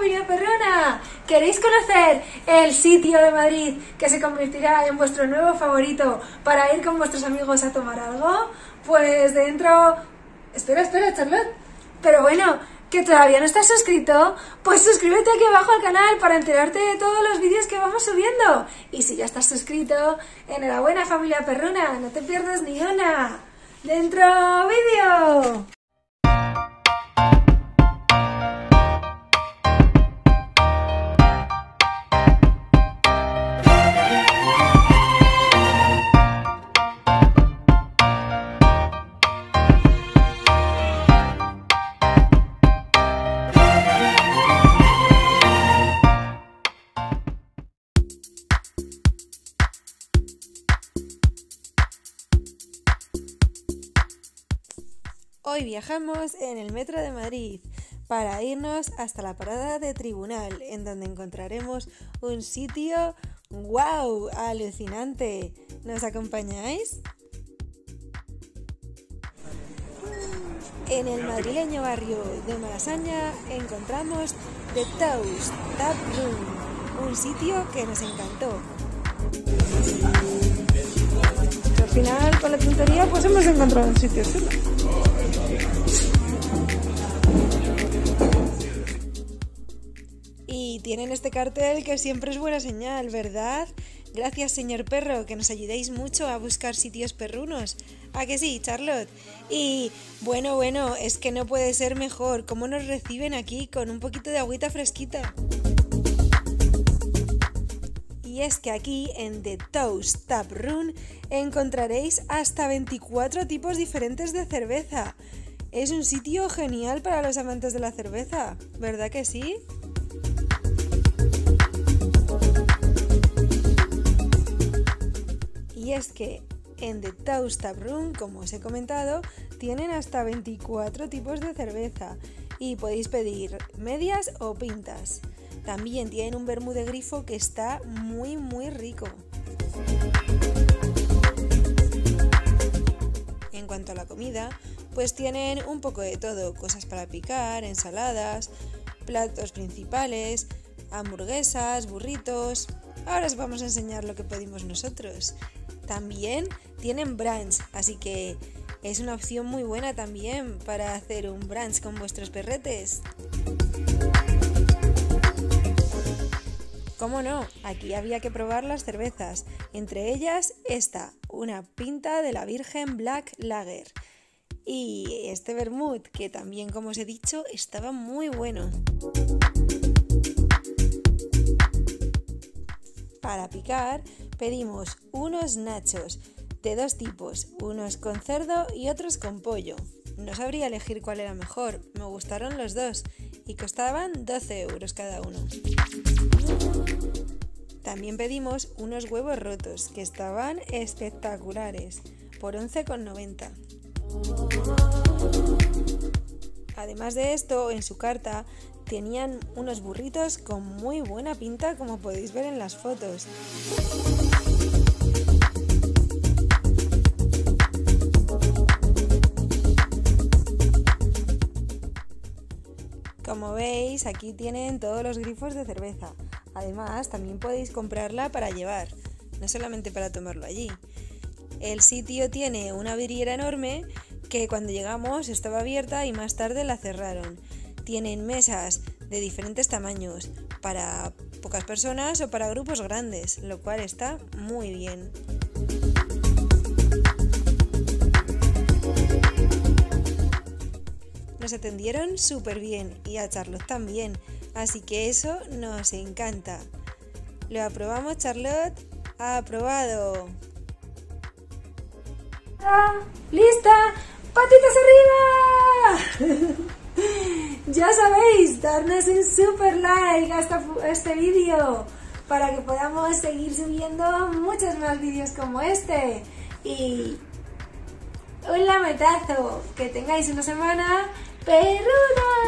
familia perruna! ¿Queréis conocer el sitio de Madrid que se convertirá en vuestro nuevo favorito para ir con vuestros amigos a tomar algo? Pues dentro... Espera, Charlotte. Pero bueno, ¿que todavía no estás suscrito? Pues suscríbete aquí abajo al canal para enterarte de todos los vídeos que vamos subiendo. Y si ya estás suscrito, enhorabuena familia perruna, no te pierdas ni una. ¡Dentro vídeo! Hoy viajamos en el metro de Madrid para irnos hasta la parada de Tribunal, en donde encontraremos un sitio ¡wow! Alucinante. ¿Nos acompañáis? En el madrileño barrio de Malasaña encontramos The Toast Tap Room, un sitio que nos encantó. Al final, con la tontería, pues hemos encontrado un sitio chulo. Y tienen este cartel que siempre es buena señal, ¿verdad? Gracias, señor perro, que nos ayudéis mucho a buscar sitios perrunos. ¿A que sí, Charlotte? Y bueno, es que no puede ser mejor. ¿Cómo nos reciben aquí con un poquito de agüita fresquita? Y es que aquí en The Toast Tap Room encontraréis hasta 24 tipos diferentes de cerveza. Es un sitio genial para los amantes de la cerveza, ¿verdad que sí? Y es que en The Toast Tap Room, como os he comentado, tienen hasta 24 tipos de cerveza y podéis pedir medias o pintas. También tienen un vermú de grifo que está muy rico. En cuanto a la comida, pues tienen un poco de todo, cosas para picar, ensaladas, platos principales, hamburguesas, burritos. Ahora os vamos a enseñar lo que pedimos nosotros. También tienen brunch, así que es una opción muy buena también para hacer un brunch con vuestros perretes. ¿Cómo no? Aquí había que probar las cervezas, entre ellas esta, una pinta de la Virgen Black Lager. Y este vermut, que también, como os he dicho, estaba muy bueno. Para picar pedimos unos nachos de dos tipos, unos con cerdo y otros con pollo. No sabría elegir cuál era mejor, me gustaron los dos y costaban 12 euros cada uno. También pedimos unos huevos rotos que estaban espectaculares, por 11,90. Además de esto, en su carta tenían unos burritos con muy buena pinta, como podéis ver en las fotos. Como veis, aquí tienen todos los grifos de cerveza. Además, también podéis comprarla para llevar, no solamente para tomarlo allí. El sitio tiene una vidriera enorme que cuando llegamos estaba abierta y más tarde la cerraron. Tienen mesas de diferentes tamaños para pocas personas o para grupos grandes, lo cual está muy bien. Nos atendieron súper bien y a Charlotte también, así que eso nos encanta. ¿Lo aprobamos, Charlotte? ¡Aprobado! ¡Lista! ¡Patitas arriba! Ya sabéis, darnos un super like a este vídeo para que podamos seguir subiendo muchos más vídeos como este. Y un lametazo, que tengáis una semana perruna.